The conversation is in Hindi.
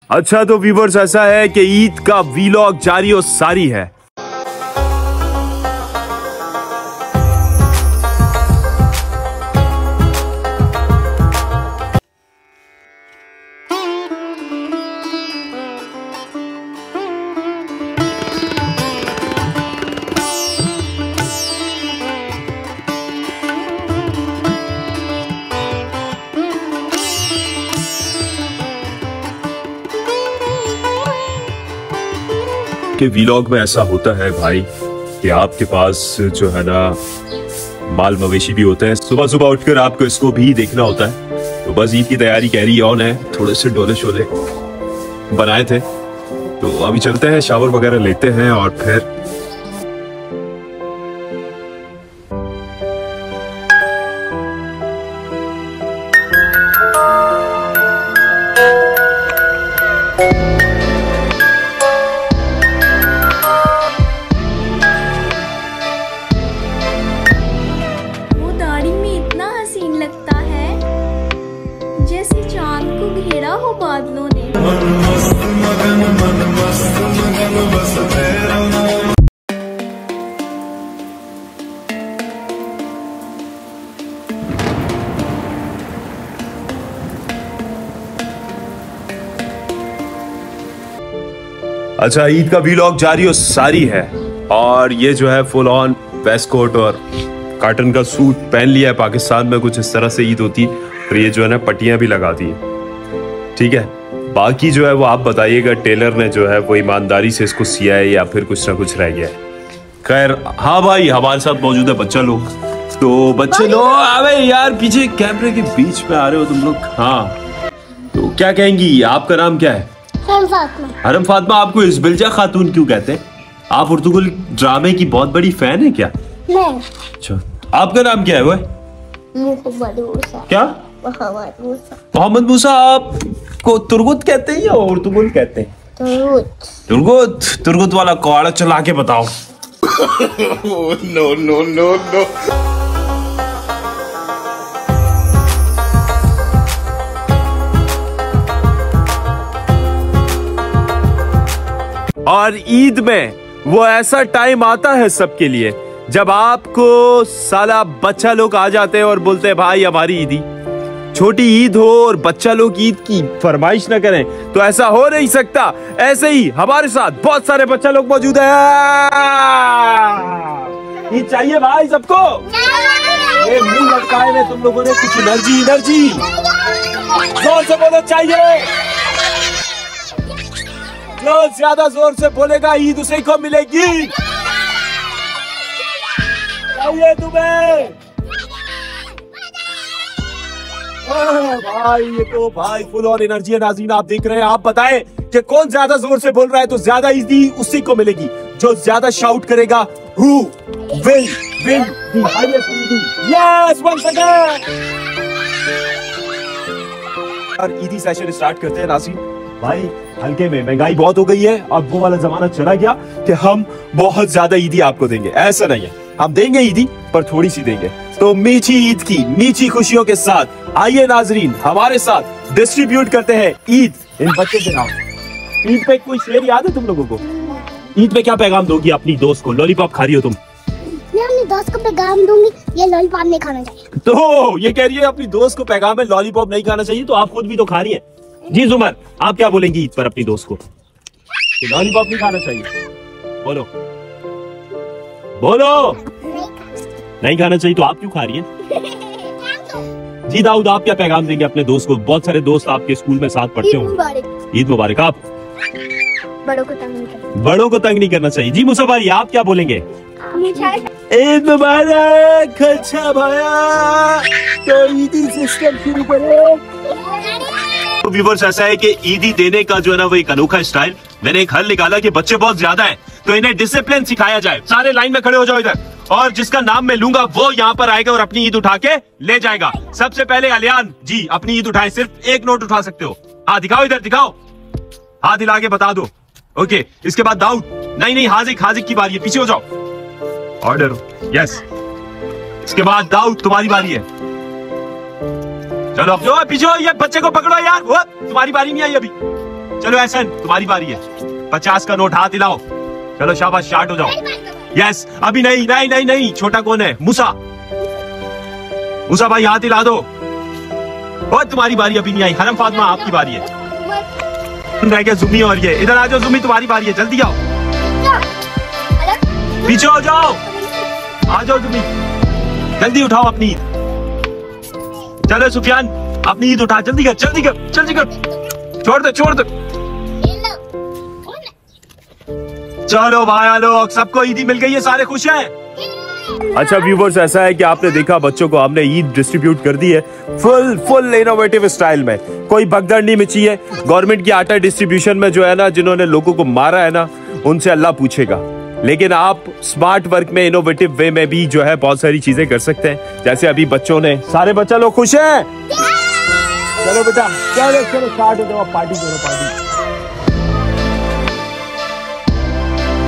अच्छा तो व्यूअर्स ऐसा है कि ईद का वीलॉग जारी और सारी है। कि वीलॉग में ऐसा होता है भाई कि आपके पास जो है ना माल मवेशी भी होते हैं। सुबह सुबह उठकर आपको इसको भी देखना होता है। तो बस ईद की तैयारी कैरी ऑन है। थोड़े से डोले शोले बनाए थे तो अभी चलते हैं, शावर वगैरह लेते हैं और फिर बादलों ने। अच्छा ईद का वीलॉग जारी और सारी है। और ये जो है फुल ऑन वेस्ट कोट और कॉटन का सूट पहन लिया है। पाकिस्तान में कुछ इस तरह से ईद होती है और ये जो है ना पट्टियां भी लगा दी है। ठीक है, बाकी जो है वो आप बताइएगा टेलर ने जो है वो ईमानदारी से इसको सिया है या फिर कुछ ना कुछ रह गया है। खैर हाँ भाई, हमारे साथ मौजूद है बच्चा लोग। तो बच्चे लोग अबे यार पीछे कैमरे के बीच में आ रहे हो तुम लोग। हाँ तो क्या कहेंगी, आपका नाम क्या है? हरम फातिमा। आपको इस्बिल्जा खातून क्यों कहते हैं? आप उर्तुगुल ड्रामे की बहुत बड़ी फैन है क्या? नहीं। अच्छा आपका नाम क्या है? वो क्या? मोहम्मद मूसा। आपको तुर्गुत कहते हैं या उर्तुगुल कहते हैं? तुर्गुत। तुर्गुत वाला कौड़ा चला के बताओ। No no no no. और ईद में वो ऐसा टाइम आता है सबके लिए जब आपको साला बच्चा लोग आ जाते हैं और बोलते हैं भाई हमारी ईदी छोटी ईद हो और बच्चा लोग ईद की फरमाइश ना करें तो ऐसा हो नहीं सकता। ऐसे ही हमारे साथ बहुत सारे बच्चा लोग मौजूद हैं। ईद चाहिए भाई सबको? ये मुंह लटकाए हुए तुम लोगों ने कुछ एनर्जी जोर से बोलो चाहिए। जो ज्यादा जोर से बोलेगा ईद उसे को मिलेगी। चाहिए तुम्हें? भाई ये तो भाई फुल ऑन एनर्जी है। नाज़रीन आप देख रहे हैं, आप बताएं कि कौन ज्यादा जोर से बोल रहा है तो ज्यादा ईदी उसी को मिलेगी। जो ज्यादा शाउट करेगा who will win the highest ईदी। Yes once again। और ईदी सेशन स्टार्ट करते हैं नाज़रीन। भाई हल्के में महंगाई बहुत हो गई है। अब वो वाला जमाना चला गया कि हम बहुत ज्यादा ईदी आपको देंगे। ऐसा नहीं है, हम देंगे ईदी पर थोड़ी सी देंगे। तो मीठी ईद की मीठी खुशियों के साथ आइए नाजरीन हमारे साथ डिस्ट्रीब्यूट करते हैं ईद इन बच्चों के नाम। ईद पे कोई शेर याद है तुम लोगों को? ईद पे क्या पैगाम दोगी अपनी दोस्त को? लॉलीपॉप खा रही हो तुम? मैं अपनी दोस्त को पैगाम दूंगी ये लॉलीपॉप नहीं खाना चाहिए। तो ये कह रही है अपनी दोस्त को पैगाम है लॉलीपॉप नहीं खाना चाहिए, तो आप खुद भी तो खा रही है। जी जुमर आप क्या बोलेंगी ईद पर अपनी दोस्त को? लॉलीपॉप नहीं खाना चाहिए। बोलो बोलो नहीं खाना चाहिए, तो आप क्यों खा रही हैं? जी दाऊद आप क्या पैगाम देंगे अपने दोस्त को? बहुत सारे दोस्त आपके स्कूल में साथ पढ़ते होंगे। ईद मुबारक। आप बड़ों को तंग नहीं करना, बड़ों को तंग नहीं करना चाहिए। जी मुसा भाई आप क्या बोलेंगे? ईद मुबारक। अच्छा भाया तो ईदी सिस्टम शुरू करें। तो व्यूअर्स ऐसा है कि ईदी देने का जो है ना वो एक अनोखा स्टाइल। मैंने एक हल निकाला कि बच्चे बहुत ज्यादा हैं तो इन्हें डिसिप्लिन सिखाया जाए। सारे लाइन में खड़े हो जाओ इधर, और जिसका नाम मैं लूंगा वो यहाँ पर आएगा और अपनी ईद उठा के ले जाएगा। सबसे पहले अलियान जी अपनी ईद उठाएं। सिर्फ एक नोट उठा सकते हो। हाँ दिखाओ, इधर दिखाओ, हाथ हिला के बता दो। ओके इसके बाद दाऊद। नहीं हाजिक, हाजिक की बारी है, पीछे हो जाओ। Order yes. इसके बाद दाऊद तुम्हारी बारी है। चलो अब जो पीछे हो, ये बच्चे को पकड़ो यार, वो तुम्हारी बारी नहीं आई अभी। चलो एहसन, तुम्हारी बारी है। 50 का नोट हाथ हिलाओ। चलो शाबाश, स्टार्ट हो जाओ। यस, अभी नहीं नहीं नहीं नहीं, छोटा कौन है? मूसा, मूसा भाई हाथ हिला दो। और तुम्हारी बारी अभी नहीं आई। हरम फातिमा आपकी बारी है। रह गया जुमी और ये। इधर आ जाओ जुमी, तुम्हारी बारी है, जल्दी आओ। पीछे हो जाओ, आ जाओ जुमी, जल्दी उठाओ अपनी ईद। चलो सुफियान, अपनी ईद उठा, जल्दी कर जल्दी कर जल्दी कर। छोड़ दो छोड़ दो। चलो भाई लोग, सबको ईदी मिल गई है, सारे खुश हैं। अच्छा व्यूवर्स, ऐसा है कि आपने देखा बच्चों को हमने ईद डिस्ट्रीब्यूट कर दी है फुल इनोवेटिव स्टाइल में। कोई भगदड़ नहीं मची है। गवर्नमेंट की आटा डिस्ट्रीब्यूशन में जो है ना, जिन्होंने लोगों को मारा है ना, उनसे अल्लाह पूछेगा। लेकिन आप स्मार्ट वर्क में, इनोवेटिव वे में भी जो है बहुत सारी चीजें कर सकते हैं। जैसे अभी बच्चों ने, सारे बच्चा लोग खुश हैं। चलो बेटा, चलो चलो स्टार्ट हो जाओ, पार्टी करो पार्टी।